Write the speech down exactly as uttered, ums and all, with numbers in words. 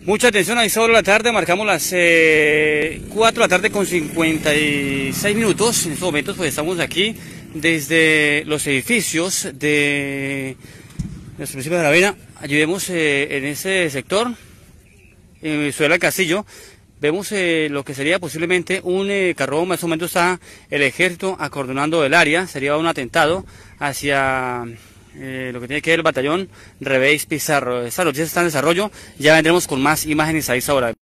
Mucha atención, a esta hora de la tarde, marcamos las eh, cuatro de la tarde con cincuenta y seis minutos. En estos momentos pues estamos aquí desde los edificios de nuestro municipio de Aravena. Allí vemos eh, en ese sector, en Ciudad del Castillo, vemos eh, lo que sería posiblemente un eh, carro. En este momento está el ejército acordonando el área, sería un atentado hacia Eh, lo que tiene que ver el batallón Revéis Pizarro. Esta noticia está en desarrollo, ya vendremos con más imágenes a esa hora.